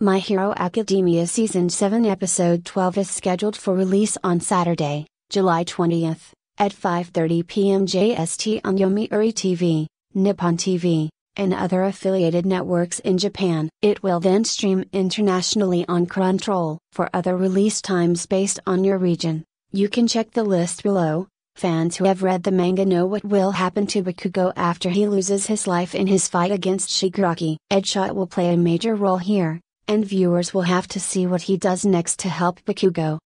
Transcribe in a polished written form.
My Hero Academia Season 7 Episode 12 is scheduled for release on Saturday, July 20th, at 5:30 p.m. JST on Yomiuri TV, Nippon TV, and other affiliated networks in Japan. It will then stream internationally on Crunchyroll. For other release times based on your region, you can check the list below. Fans who have read the manga know what will happen to Bakugo after he loses his life in his fight against Shigaraki. Edgeshot will play a major role here, and viewers will have to see what he does next to help Bakugo.